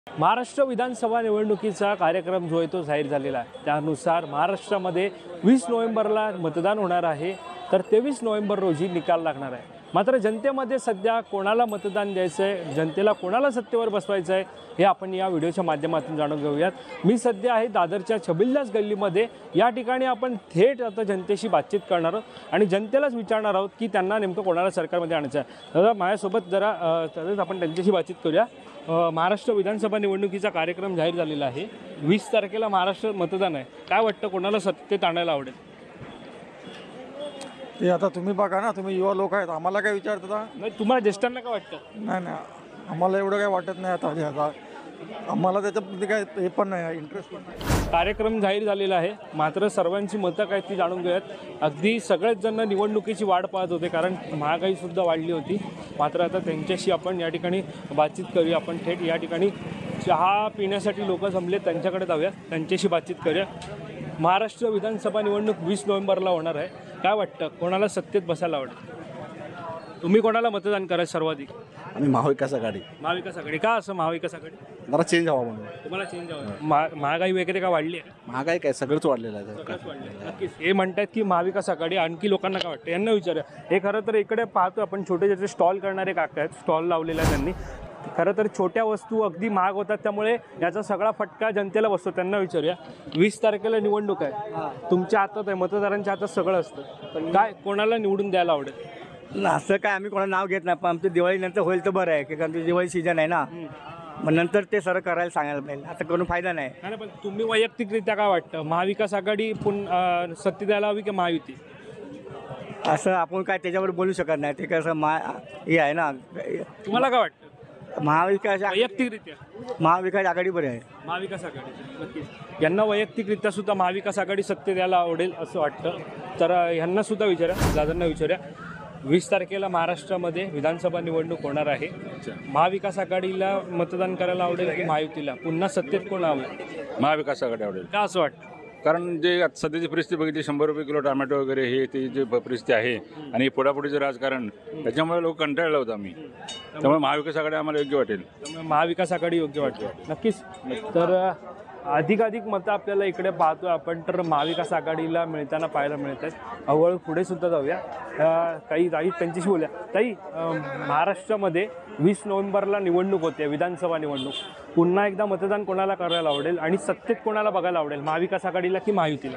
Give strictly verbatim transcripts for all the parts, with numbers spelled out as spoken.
महाराष्ट्र विधानसभा निवडणुकीचा कार्यक्रम जो आहे तो जाहीर झालेला आहे। त्यानुसार महाराष्ट्रामध्ये वीस नोव्हेंबरला मतदान होणार आहे, तर तेवीस नोव्हेंबर रोजी निकाल लागणार आहे। मात्र जनतेमध्ये सध्या कोणाला मतदान द्यायचं आहे, जनतेला कोणाला सत्तेवर बसवायचं आहे, हे आपण या व्हिडिओच्या माध्यमातून जाणून घेऊयात। मी सध्या आहे दादरच्या छबिलदास गल्लीमध्ये। या ठिकाणी आपण थेट आता जनतेशी बातचीत करणार आहोत आणि जनतेलाच विचारणार आहोत की त्यांना नेमकं कोणाला सरकारमध्ये आणायचं आहे। दादा, माझ्यासोबत जरा तसंच आपण त्यांच्याशी बातचीत करूया। महाराष्ट्र विधानसभा निवडणुकीचा कार्यक्रम जाहीर झालेला आहे। वीस तारखेला महाराष्ट्र मतदान आहे। काय वाटतं, कोणाला सत्तेत आणायला आवडेल? ते आता तुम्ही बघा ना, तुम्ही युवा लोक आहेत, आम्हाला काय विचारता? नाही, तुम्हाला ज्येष्ठांना काय वाटतं? नाही नाही, आम्हाला एवढं काय वाटत नाही। आता म्हणजे आता आम्हाला त्याच्यामध्ये काय हे पण नाही, इंटरेस्ट पण नाही। कार्यक्रम जाहीर झालेला आहे, मात्र सर्वांची मतं काय ती जाणून घेऊयात। अगदी सगळेच जण निवडणुकीची वाट पाहत होते, कारण महागाईसुद्धा वाढली होती। मात्र आता त्यांच्याशी आपण या ठिकाणी बातचीत करूया। आपण थेट या ठिकाणी चहा पिण्यासाठी लोक जमले, त्यांच्याकडे जाऊया, त्यांच्याशी बातचीत करूया। महाराष्ट्र विधानसभा निवडणूक वीस नोव्हेंबरला होणार आहे। काय वाटतं, कोणाला सत्तेत बसायला आवडेल? तुम्ही कोणाला मतदान करायचं सर्वाधिक? आम्ही महाविकास आघाडी। महाविकास आघाडी का? असं महाविकास आघाडी जरा चेंज हवा म्हणून। तुम्हाला चेंज हवा? महागाई वगैरे का वाढली आहे? महागाई काय सगळंच वाढलेलं आहे। सगळंच वाढलं आहे, नक्कीच। हे म्हणतात की महाविकास आघाडी, आणखी लोकांना काय वाटतं यांना विचारूया। हे खरं तर इकडे पाहतो आपण, छोटे छोटे स्टॉल करणारे काका आहेत, स्टॉल लावलेला आहे त्यांनी। खरं तर छोट्या वस्तू अगदी महाग होतात, त्यामुळे याचा सगळा फटका जनतेला बसतो। त्यांना विचारूया, वीस तारखेला निवडणूक आहे, तुमच्या हातात आहे, मतदारांच्या हातात सगळं असतं, पण काय कोणाला निवडून द्यायला आवडेल? असं काय आम्ही कोणाला नाव घेत नाही, पण आमच्या दिवाळीनंतर होईल तर बरं आहे, की कारण ते दिवाळी सीझन आहे ना, मग नंतर ते सर करायला सांगायला पाहिजे, आता करून फायदा नाही। नाही, पण तुम्ही वैयक्तिकरित्या काय वाटतं, महाविकास आघाडी पुन्हा सत्तेत द्यायला हवी की महायुती? असं आपण काय त्याच्यावर बोलू शकत नाही, ते कसं मा हे आहे ना। तुम्हाला काय वाटतं महाविकास वैयक्तिकरित्या? महाविकास आघाडी बरी आहे। महाविकास आघाडी, नक्कीच। यांना वैयक्तिकरित्या सुद्धा महाविकास आघाडी सत्तेत द्यायला आवडेल असं वाटतं, तर यांना सुद्धा विचारा, दादांना विचारूया। वीस तारखेला महाराष्ट्रामध्ये विधानसभा निवडणूक होणार आहे। महाविकास आघाडीला मतदान करायला आवडेल की महायुतीला? पुन्हा सत्तेत कोण हवं? महाविकास आघाडी आवडेल। का असं वाटतं? कारण जे आता सध्याची परिस्थिती बघितली, शंभर रुपये किलो टोमॅटो वगैरे हे ते जे परिस्थिती आहे आणि पुढापुढीचं राजकारण, त्याच्यामुळे लोक कंटाळलं होतं आम्ही, त्यामुळे महाविकास आघाडी आम्हाला योग्य वाटेल। त्यामुळे महाविकास आघाडी योग्य वाटेल, नक्कीच। तर अधिकाधिक मतं आपल्याला इकडे पाहतो आपण, तर महाविकास आघाडीला मिळताना पाहायला मिळत आहेत। हळूहळू पुढे सुद्धा जाऊया, काही ताई त्यांच्याशी बोलूया। ताई, महाराष्ट्रामध्ये वीस नोव्हेंबरला निवडणूक होते, विधानसभा निवडणूक, पुन्हा एकदा मतदान कोणाला करायला आवडेल आणि सत्तेत कोणाला बघायला आवडेल, महाविकास आघाडीला की महायुतीला?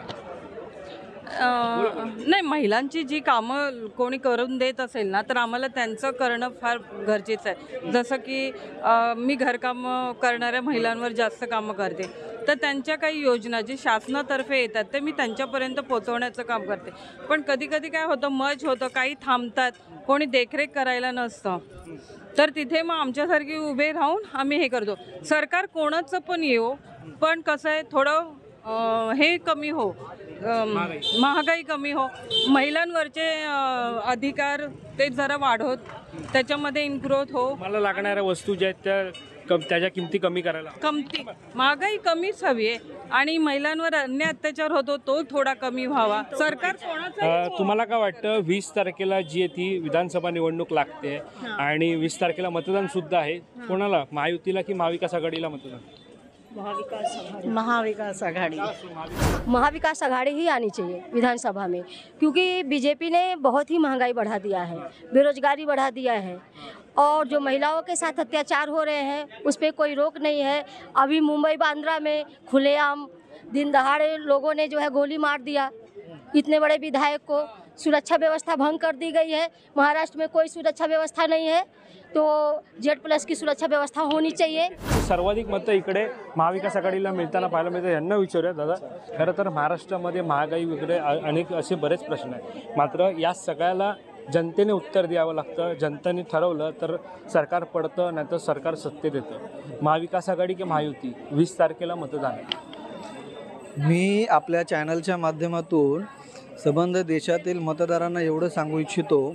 नाही, महिलांची जी कामं कोणी करून देत असेल ना, तर आम्हाला त्यांचं करणं फार गरजेचं आहे। जसं की मी घरकामं करणाऱ्या महिलांवर जास्त कामं करते, तर त्यांच्या काही योजना जी शासनातर्फे येतात ते मी त्यांच्यापर्यंत पोहोचवण्याचं काम करते। पण कधी कधी काय होतं, मज होतं, काही थांबतात, कोणी देखरेख करायला नसतं, तर तिथे मग आमच्यासारखी उभे राहून आम्ही हे करतो। सरकार कोणाचं पण येऊ, पण कसं आहे, थोडं हे कमी हो, महागाई कमी हो, महिलांवरचे अधिकार ते जरा वाढवत, त्याच्यामध्ये इन्क्रोथ हो, मला लागणाऱ्या वस्तू ज्या आहेत त्या कम त्याच्या किमती कमी करायला, कमती महागाई कमीच हवी आहे, आणि महिलांवर अन्याय अत्याचार होतो तो थोडा कमी व्हावा। सरकार कोणाचं? तुम्हाला काय वाटतं, वीस तारखेला जी आहे ती विधानसभा निवडणूक लागते आणि वीस तारखेला मतदान सुद्धा आहे, कोणाला, महायुतीला की महाविकास आघाडीला मतदान? महाविकास आघाड़ी महाविकास आघाड़ी ही आनी चाहिए विधानसभा में, क्योंकि बीजेपी ने बहुत ही महंगाई बढ़ा दिया है, बेरोजगारी बढ़ा दिया है, और जो महिलाओं के साथ अत्याचार हो रहे हैं उस पर कोई रोक नहीं है। अभी मुंबई बांद्रा में खुलेआम दिन दहाड़े लोगों ने जो है गोली मार दिया, इतने बड़े विधायक को। सुरक्षा व्यवस्था भंग कर दी गई है, महाराष्ट्र में कोई सुरक्षा व्यवस्था नहीं है, तो जेड प्लस की सुरक्षा व्यवस्था होनी चाहिए। सर्वाधिक मतं इकडे महाविकास आघाडीला मिळताना पाहायला मिळतं। यांना विचारूया, दादा, खरं तर महाराष्ट्रामध्ये महागाई वगैरे अनेक असे बरेच प्रश्न आहेत, मात्र या सगळ्याला जनतेने उत्तर द्यावं लागतं। जनतेने ठरवलं तर सरकार पडतं, नाही तर सरकार सत्तेत येतं। महाविकास आघाडी की महायुती? वीस तारखेला मतदान आहे। मी आपल्या चॅनलच्या माध्यमातून संबंध देशातील मतदारांना एवढं सांगू इच्छितो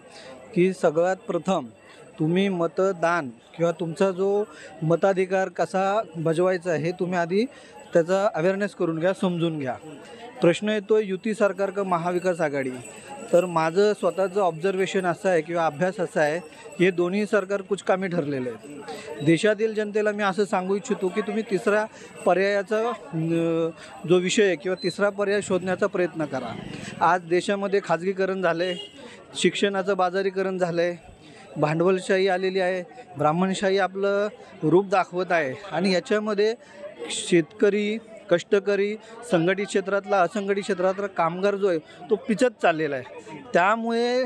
की सगळ्यात प्रथम तुम्ही मतदान किंवा तुमचा जो मताधिकार कसा बजवायचा हे तुम्ही आधी त्याचा अवेअरनेस करून घ्या, समजून घ्या. प्रश्न येतो युती सरकार का महाविकास आघाडी. तर माझं स्वतःचं ऑब्झर्वेशन असं आहे किंवा अभ्यास असा आहे की हे दोन्ही सरकार कुचकामी ठरलेले आहेत. देशातील जनतेला मी असं सांगू इच्छितो की तुम्ही तिसरा पर्यायाचा जो विषय आहे किंवा तिसरा पर्याय शोधण्याचा प्रयत्न करा. आज देशामध्ये खाजगीकरण झालं आहे, शिक्षणाचं बाजारीकरण झालं आहे, भांडवलशाही आलेली आहे, ब्राह्मणशाही आपलं रूप दाखवत आहे आणि याच्यामध्ये शेतकरी, कष्टकरी, संघटित क्षेत्रातला, असंघटित क्षेत्रातला कामगार जो आहे तो पिचत चाललेला आहे. त्यामुळे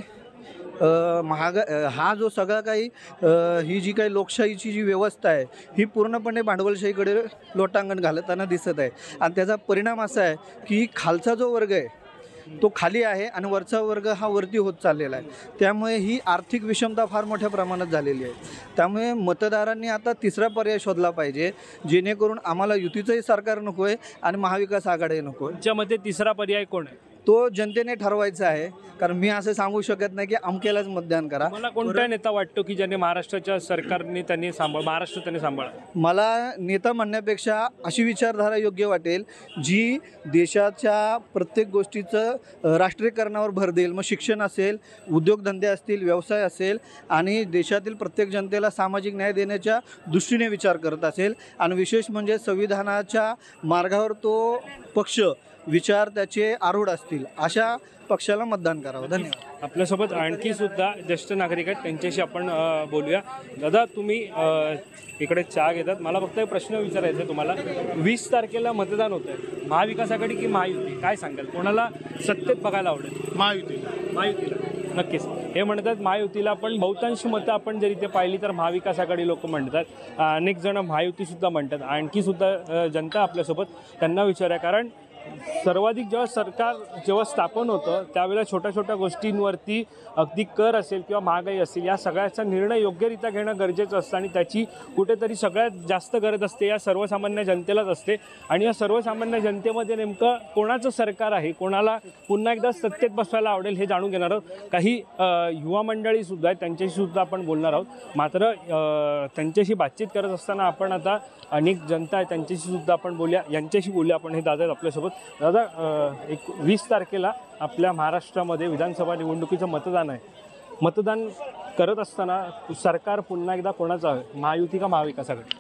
महागा हा जो सगळा काही ही जी काही लोकशाहीची जी व्यवस्था आहे ही पूर्णपणे भांडवलशाहीकडे लोटांगण घालताना दिसत आहे आणि त्याचा परिणाम असा आहे की खालचा जो वर्ग आहे तो खाली आहे आणि वरचा वर्ग हा वरती होत चाललेला आहे. त्यामुळे ही आर्थिक विषमता फार मोठ्या प्रमाणात झालेली आहे. त्यामुळे मतदारांनी आता तिसरा पर्याय शोधला पाहिजे, जेणेकरून आम्हाला युतीचंही सरकार नको आहे आणि महाविकास आघाडी नको आहे. त्याच्यामध्ये तिसरा पर्याय कोण आहे तो जनतेने ठरवायचा आहे. कारण मी असं सांगू शकत नाही की अमक्यालाच मतदान करा. मला कोणता नेता वाटतो की ज्याने महाराष्ट्राच्या सरकारने त्यांनी सांभाळ महाराष्ट्र त्यांनी सांभाळ मला नेता म्हणण्यापेक्षा अशी विचारधारा योग्य वाटेल जी देशाच्या प्रत्येक गोष्टीचं राष्ट्रीयकरणावर भर देईल. मग शिक्षण असेल, उद्योगधंदे असतील, व्यवसाय असेल आणि देशातील प्रत्येक जनतेला सामाजिक न्याय देण्याच्या दृष्टीने विचार करत असेल आणि विशेष म्हणजे संविधानाच्या मार्गावर तो पक्ष विचार त्याचे आरूढ असतील अशा पक्षाला मतदान करावं. धन्यवाद. आपल्यासोबत आणखी सुद्धा ज्येष्ठ नागरिक आहेत, त्यांच्याशी आपण अ, बोलूया. दादा, तुम्ही अ, इकडे चहा घेतात. मला फक्त एक प्रश्न विचारायचा आहे तुम्हाला. वीस तारखेला मतदान होतं आहे, महाविकास आघाडी की महायुती, काय सांगाल? कोणाला सत्तेत बघायला आवडेल? महायुतीला. महायुतीला नक्कीच. हे म्हणतात महायुतीला, पण बहुतांश मतं आपण जर इथे पाहिली तर महाविकास आघाडी लोक म्हणतात, अनेक जण महायुतीसुद्धा म्हणतात. आणखी सुद्धा जनता आपल्यासोबत, त्यांना विचारा. कारण सर्वाधिक जेव्हा सरकार जेव्हा स्थापन होतं त्यावेळेला छोट्या छोट्या गोष्टींवरती अगदी कर असेल किंवा महागाई असेल या सगळ्याचा निर्णय योग्यरित्या घेणं गरजेचं असतं आणि त्याची कुठेतरी सगळ्यात जास्त गरज असते या सर्वसामान्य जनतेलाच असते. आणि या सर्वसामान्य जनतेमध्ये नेमकं कोणाचं सरकार आहे, कोणाला पुन्हा एकदा सत्तेत बसवायला आवडेल हे जाणून घेणार आहोत. काही युवा मंडळीसुद्धा आहेत, त्यांच्याशी सुद्धा आपण बोलणार आहोत. मात्र त्यांच्याशी बातचीत करत असताना आपण आता अनेक जनता आहे त्यांच्याशी सुद्धा आपण बोलूया, यांच्याशी बोलूया आपण. हे दादा आपल्यासोबत. दादा, एक वीस तारखेला आपल्या महाराष्ट्रामध्ये विधानसभा निवडणुकीचं मतदान आहे. मतदान करत असताना सरकार पुन्हा एकदा कोणाचं आहे, महायुती का महाविकास आघाडी?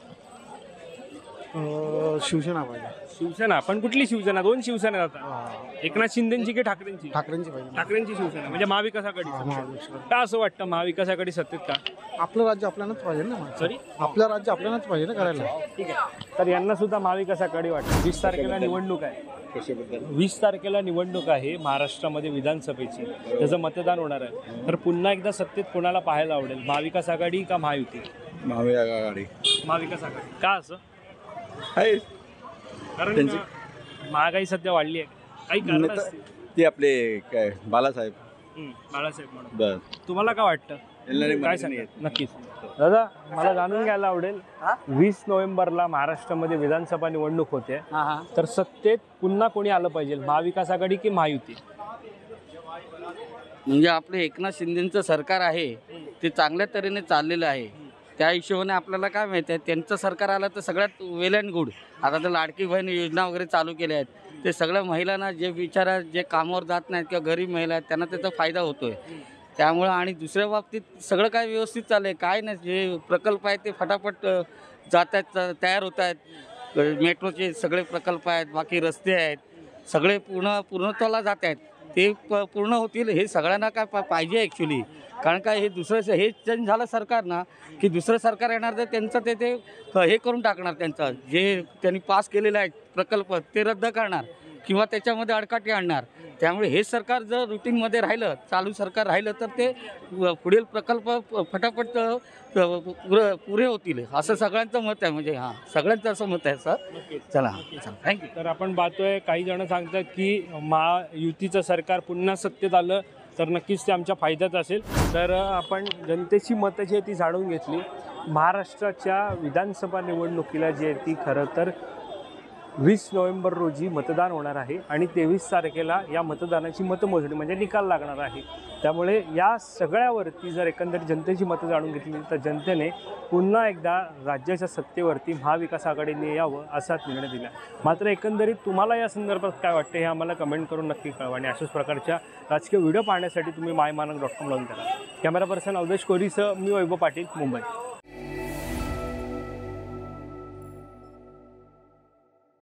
शिवसेना पाहिजे. शिवसेना. पण कुठली शिवसेना? दोन शिवसेना आता, एकनाथ शिंदेची की ठाकरेंची? ठाकरेंची पाहिजे. ठाकरेंची शिवसेना म्हणजे महाविकास आघाडी. का असं वाटतं महाविकास आघाडी सत्तेत का? आपलं राज्य आपल्यालाच पाहिजे ना. सॉरी, आपलं राज्य आपल्यालाच पाहिजे ना करायला. ठीक आहे. तर यांना सुद्धा महाविकास आघाडी वाटते. वीस तारखेला निवडणूक आहे. वीस तारखेला निवडणूक आहे महाराष्ट्रामध्ये विधानसभेची, त्याचं मतदान होणार आहे. तर पुन्हा एकदा सत्तेत कोणाला पाहायला आवडेल, महाविकास आघाडी का महायुती? महाविकास आघाडी. महाविकास आघाडी. का असं? आहे कारण महागाई सध्या वाढली आहे, काही कारण असतील. ते आपले काय बालासाहेब हं, बाळासाहेब म्हणून. बर तुम्हाला काय वाटतं? काय सांगा? नक्कीच. दादा, मला जाणून घ्यायला आवडेल, वीस नोव्हेंबरला महाराष्ट्रामध्ये विधानसभा निवडणूक होते, तर सत्तेत पुन्हा कोणी आलं पाहिजे, महाविकास आघाडी की महायुती? म्हणजे आपलं एकनाथ शिंदेचं सरकार आहे ते चांगल्या तऱ्हेने चाललेलं आहे. त्या हिशोबाने आपल्याला काय माहिती आहे, त्यांचं सरकार आलं तर सगळ्यात वेल अँड गुड. आता तर लाडकी बहीण योजना वगैरे चालू केल्या आहेत, ते सगळ्या महिलांना जे बिचारा जे कामावर जात नाहीत किंवा गरीब महिला आहेत त्यांना त्याचा फायदा होतो आहे. त्यामुळं आणि दुसऱ्या बाबतीत सगळं काय व्यवस्थित चाललं आहे. काय नाही, जे प्रकल्प आहेत ते फटाफट जात आहेत, तयार होत आहेत. मेट्रोचे सगळे प्रकल्प आहेत, बाकी रस्ते आहेत, सगळे पूर्ण पूर्णत्वाला जात आहेत. ते प पूर्ण होतील हे सगळ्यांना काय पा पाहिजे ॲक्च्युली. कारण काय हे दुसरं हे चेंज झालं सरकार ना की दुसरं सरकार येणार तर त्यांचं ते ते हे करून टाकणार, त्यांचं जे त्यांनी पास केलेलं आहे प्रकल्प ते रद्द करणार किंवा त्याच्यामध्ये अडकाटी आणणार. त्यामुळे हे सरकार जर रुटीनमध्ये राहिलं, चालू सरकार राहिलं तर ते पुढील प्रकल्प फटाफट पुरे पुरे होतील असं सगळ्यांचं मत आहे. म्हणजे हां, सगळ्यांचं असं मत आहे सर. चला थँक्यू. तर आपण पाहतोय काही जण सांगतात की महायुतीचं सरकार पुन्हा सत्तेत आलं तर नक्कीच ते आमच्या फायद्यात असेल. तर आपण जनतेची मतं जी आहे ती जाणून घेतली. महाराष्ट्राच्या विधानसभा निवडणुकीला जी आहे ती खरं तर वीस नोव्हेंबर रोजी मतदान होणार आहे आणि तेवीस तारखेला या मतदानाची मतमोजणी म्हणजे निकाल लागणार आहे. त्यामुळे या सगळ्यावरती जर एकंदरीत जनतेची मतं जाणून घेतली तर जनतेने पुन्हा एकदा राज्याच्या सत्तेवरती महाविकास आघाडीने यावं असा निर्णय दिला. मात्र एकंदरीत तुम्हाला या संदर्भात काय वाटते हे आम्हाला कमेंट करून नक्की कळवा आणि अशाच प्रकारच्या राजकीय व्हिडिओ पाहण्यासाठी तुम्ही my Manak dot com log करा. कॅमेरा पर्सन अवधेश कोहलीसह मी वैभव पाटील, मुंबई.